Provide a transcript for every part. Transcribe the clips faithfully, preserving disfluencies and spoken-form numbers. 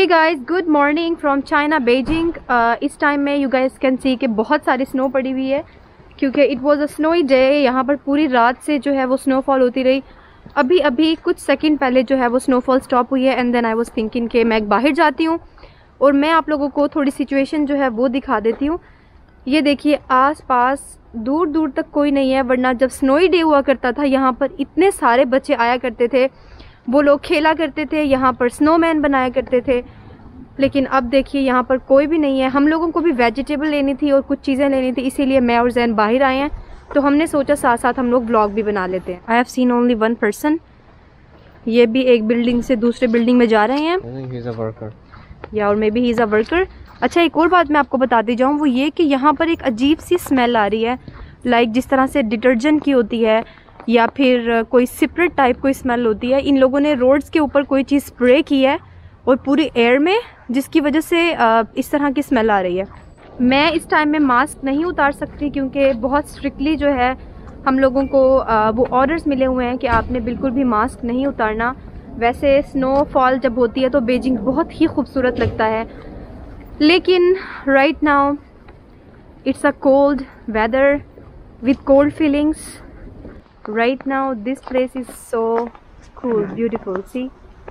Hey guys, good morning from China Beijing. इस time में you guys can see कि बहुत सारी स्नो पड़ी हुई है क्योंकि it was a snowy day. यहाँ पर पूरी रात से जो है वो स्नोफॉल होती रही। अभी अभी कुछ सेकंड पहले जो है वो स्नोफॉल स्टॉप हुई है and then I was thinking कि मैं बाहर जाती हूँ और मैं आप लोगों को थोड़ी सिचुएशन जो है वो दिखा देती हूँ। ये देखिए, आस पास दूर दूर तक कोई नहीं है, वरना जब स्नोई डे हुआ करता था यहाँ पर इतने सारे बच्चे आया करते थे, वो लोग खेला करते थे, यहाँ पर स्नोमैन बनाया करते थे। लेकिन अब देखिए यहाँ पर कोई भी नहीं है। हम लोगों को भी वेजिटेबल लेनी थी और कुछ चीज़ें लेनी थी, इसीलिए मैं और जैन बाहर आए हैं। तो हमने सोचा साथ साथ हम लोग व्लॉग भी बना लेते हैं। I have seen only one person. ये भी एक बिल्डिंग से दूसरे बिल्डिंग में जा रहे हैं या और maybe he is a worker. अच्छा, एक और बात मैं आपको बताती जाऊँ, वो ये कि यहाँ पर एक अजीब सी स्मेल आ रही है, लाइक जिस तरह से डिटर्जेंट की होती है या फिर कोई सिपरेट टाइप कोई स्मेल होती है। इन लोगों ने रोड्स के ऊपर कोई चीज़ स्प्रे की है और पूरी एयर में, जिसकी वजह से इस तरह की स्मेल आ रही है। मैं इस टाइम में मास्क नहीं उतार सकती क्योंकि बहुत स्ट्रिक्टली जो है हम लोगों को वो ऑर्डर्स मिले हुए हैं कि आपने बिल्कुल भी मास्क नहीं उतारना। वैसे स्नोफॉल जब होती है तो बीजिंग बहुत ही खूबसूरत लगता है, लेकिन right now it's a cold weather with cold feelings. Right now this place is so cool, beautiful. See,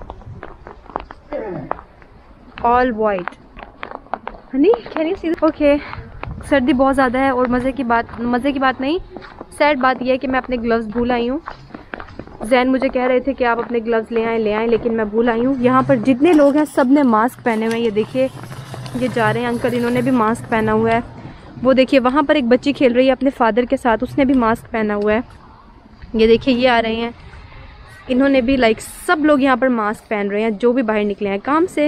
all white. honey, can you see? Okay, सर्दी बहुत ज़्यादा है और मज़े की बात मज़े की बात नहीं, सैड बात यह है कि मैं अपने ग्लव्स भूल आई हूँ। जैन मुझे कह रहे थे कि आप अपने ग्लव्स ले आएं ले आएं लेकिन मैं भूल आई हूँ। यहाँ पर जितने लोग हैं सब ने मास्क पहने हुए हैं। ये देखिए, ये जा रहे हैं अंकल, इन्होंने भी मास्क पहना हुआ है। वो देखिए वहाँ पर एक बच्ची खेल रही है अपने फादर के साथ, उसने भी मास्क पहना हुआ है। ये देखिए, ये आ रहे हैं, इन्होंने भी, लाइक सब लोग यहाँ पर मास्क पहन रहे हैं जो भी बाहर निकले हैं काम से।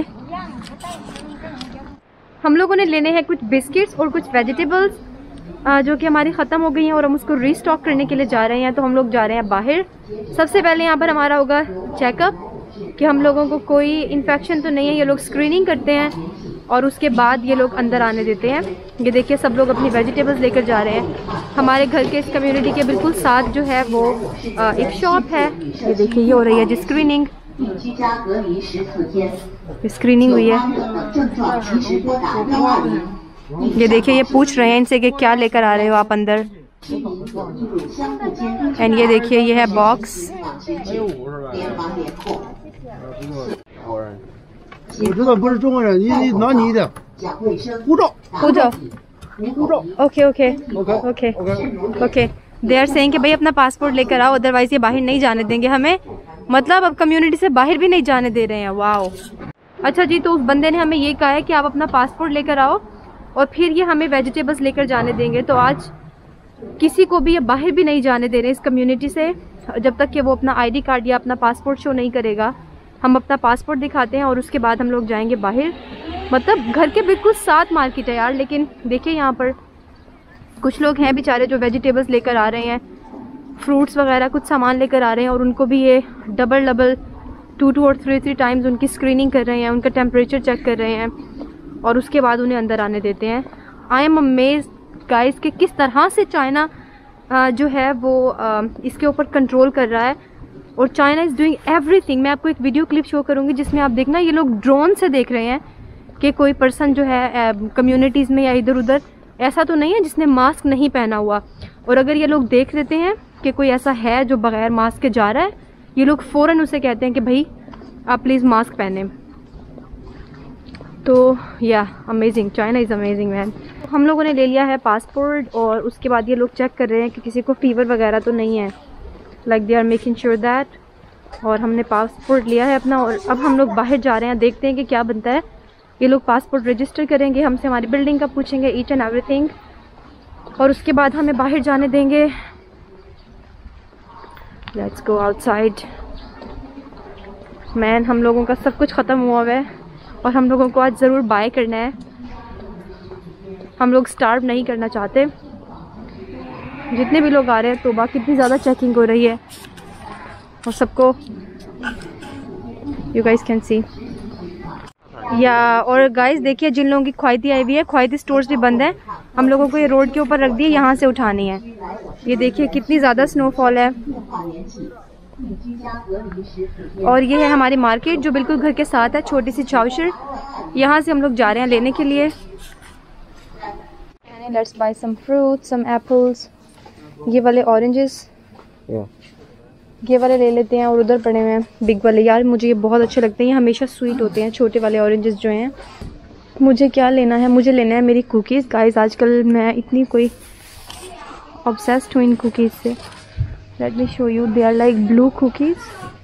हम लोगों ने लेने हैं कुछ बिस्किट्स और कुछ वेजिटेबल्स जो कि हमारी ख़त्म हो गई हैं और हम उसको रीस्टॉक करने के लिए जा रहे हैं। तो हम लोग जा रहे हैं बाहर। सबसे पहले यहाँ पर हमारा होगा चेकअप कि हम लोगों को कोई इन्फेक्शन तो नहीं है। ये लोग स्क्रीनिंग करते हैं और उसके बाद ये लोग अंदर आने देते हैं। ये देखिए, सब लोग अपनी वेजिटेबल्स लेकर जा रहे हैं। हमारे घर के इस कम्युनिटी के बिल्कुल साथ जो है वो एक शॉप है। ये देखिए, ये हो रही है जी स्क्रीनिंग। स्क्रीनिंग हुई है। ये देखिए, ये पूछ रहे हैं इनसे कि क्या लेकर आ रहे हो आप अंदर। एंड ये देखिए, ये है box. Okay okay okay okay. They are saying कि भाई अपना पासपोर्ट लेकर आओ, अदरवाइज ये बाहर नहीं जाने देंगे हमें। मतलब अब कम्युनिटी से बाहर भी नहीं जाने दे रहे हैं। वाओ। अच्छा जी, तो उस बंदे ने हमें ये कहा है कि आप अपना पासपोर्ट लेकर आओ और फिर ये हमें वेजिटेबल्स लेकर जाने देंगे। तो आज किसी को भी ये बाहर भी नहीं जाने दे रहे इस कम्युनिटी से, जब तक कि वो अपना आईडी कार्ड या अपना पासपोर्ट शो नहीं करेगा। हम अपना पासपोर्ट दिखाते हैं और उसके बाद हम लोग जाएंगे बाहर। मतलब घर के बिल्कुल साथ मार्केट है यार। लेकिन देखिए, यहाँ पर कुछ लोग हैं बेचारे जो वेजिटेबल्स लेकर आ रहे हैं, फ्रूट्स वगैरह कुछ सामान लेकर आ रहे हैं और उनको भी ये डबल डबल टू टू और थ्री थ्री टाइम्स उनकी स्क्रीनिंग कर रहे हैं, उनका टेम्परेचर चेक कर रहे हैं और उसके बाद उन्हें अंदर आने देते हैं। आई एम अमेज्ड गाइस कि किस तरह से चाइना जो है वो इसके ऊपर कंट्रोल कर रहा है और चाइना इज़ डूइंग एवरीथिंग। मैं आपको एक वीडियो क्लिप शो करूँगी जिसमें आप देखना, ये लोग ड्रोन से देख रहे हैं कि कोई पर्सन जो है कम्युनिटीज़ में या इधर उधर ऐसा तो नहीं है जिसने मास्क नहीं पहना हुआ। और अगर ये लोग देख लेते हैं कि कोई ऐसा है जो बगैर मास्क के जा रहा है, ये लोग फ़ौरन उसे कहते हैं कि भाई आप प्लीज़ मास्क पहने। तो या amazing, China is amazing man. हम लोगों ने ले लिया है पासपोर्ट और उसके बाद ये लोग चेक कर रहे हैं कि किसी को फीवर वगैरह तो नहीं है, like they are making sure that. और हमने पासपोर्ट लिया है अपना और अब हम लोग बाहर जा रहे हैं, देखते हैं कि क्या बनता है। ये लोग पासपोर्ट रजिस्टर करेंगे, हमसे हमारी बिल्डिंग का पूछेंगे, ईच एंड एवरीथिंग, और उसके बाद हमें बाहर जाने देंगे। Let's go outside man. हम लोगों का सब कुछ ख़त्म हुआ हुआ है और हम लोगों को आज ज़रूर बाय करना है। हम लोग स्टार्व नहीं करना चाहते। जितने भी लोग आ रहे हैं, तो बाकी कितनी ज़्यादा चेकिंग हो रही है और सबको, यू गाइस कैन सी। या और गाइस देखिए, जिन लोगों की ख्वाहिती आई हुई है, ख्वाहिती स्टोर्स भी बंद हैं। हम लोगों को ये रोड के ऊपर रख दिए, यहाँ से उठानी है। ये देखिए कितनी ज़्यादा स्नोफॉल है और ये है हमारी मार्केट जो बिल्कुल घर के साथ है, छोटी सी चाउशर। यहाँ से हम लोग जा रहे हैं लेने के लिए। Let's buy some fruit, some apples. ये वाले ऑरेंजेस yeah. ये वाले ले लेते हैं, और उधर पड़े हुए हैं बिग वाले। यार मुझे ये बहुत अच्छे लगते हैं, ये हमेशा स्वीट होते हैं छोटे वाले ऑरेंजेस जो हैं। मुझे क्या लेना है, मुझे लेना है मेरी कुकीज़। गाइस आजकल मैं इतनी कोई ऑब्सेस्ड हूँ इन कुकीज़ से। Let me show you, they are like blue cookies,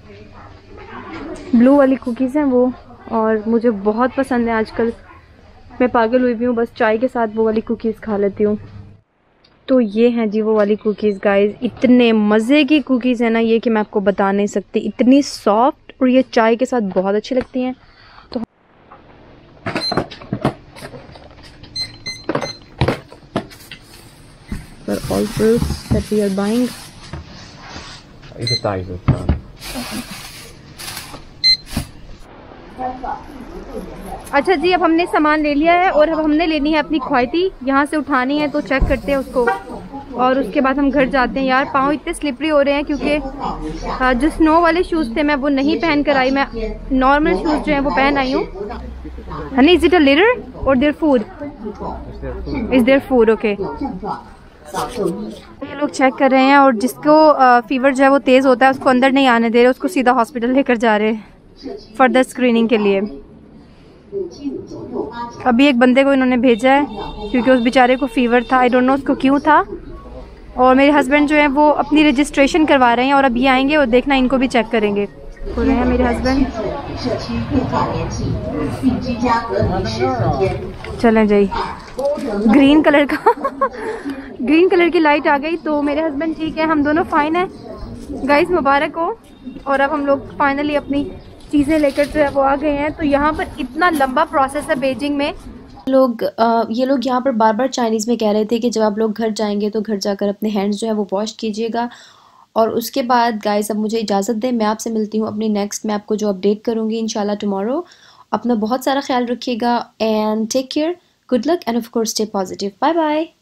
blue वाली कुकीज़ हैं वो, और मुझे बहुत पसंद है आजकल। मैं पागल हुई भी हूँ, बस चाय के साथ वो वाली कुकीज़ खा लेती हूँ। तो ये हैं जी वो वाली कुकीज़ गाइस। इतने मज़े की कुकीज़ है ना ये कि मैं आपको बता नहीं सकती, इतनी सॉफ्ट, और ये चाय के साथ बहुत अच्छी लगती हैं। तो for all fruits that we are buying. Is it nice? अच्छा जी, अब हमने सामान ले लिया है और अब हमने लेनी है अपनी ख्वाइती। यहाँ से उठानी है तो चेक करते हैं उसको, और उसके बाद हम घर जाते हैं। यार पाँव इतने स्लिपरी हो रहे हैं क्योंकि जो स्नो वाले शूज़ थे मैं वो नहीं पहन कर आई, मैं नॉर्मल शूज़ जो हैं वो पहन आई हूँ। Honey, is it a litter or there food? Is there food? Okay. ये लोग चेक कर रहे हैं, और जिसको फीवर जो है वो तेज़ होता है उसको अंदर नहीं आने दे रहे, उसको सीधा हॉस्पिटल लेकर जा रहे हैं फर्दर स्क्रीनिंग के लिए। अभी एक बंदे को इन्होंने भेजा है क्योंकि उस बेचारे को फीवर था, आई डोंट नो उसको क्यों था। और मेरे हस्बैंड जो है वो अपनी रजिस्ट्रेशन करवा रहे हैं, और अभी आएंगे और देखना इनको भी चेक करेंगे। हो रहे हैं मेरे हस्बैंड। चलें जाइए, ग्रीन कलर का ग्रीन कलर की लाइट आ गई, तो मेरे हस्बैंड ठीक है, हम दोनों फाइन है। गाइस मुबारक हो। और अब हम लोग फाइनली अपनी चीज़ें लेकर जो है वो आ गए हैं। तो यहाँ पर इतना लंबा प्रोसेस है बेजिंग में। लोग आ, ये लोग यहाँ पर बार बार चाइनीज़ में कह रहे थे कि जब आप लोग घर जाएंगे तो घर जाकर अपने हैंड्स जो है वो वॉश कीजिएगा। और उसके बाद गाइस अब मुझे इजाज़त दें, मैं आपसे मिलती हूँ अपनी नेक्स्ट, मैं आपको जो अपडेट करूँगी इंशाल्लाह टुमारो। अपना बहुत सारा ख्याल रखिएगा and take care, good luck and of course stay positive. Bye bye.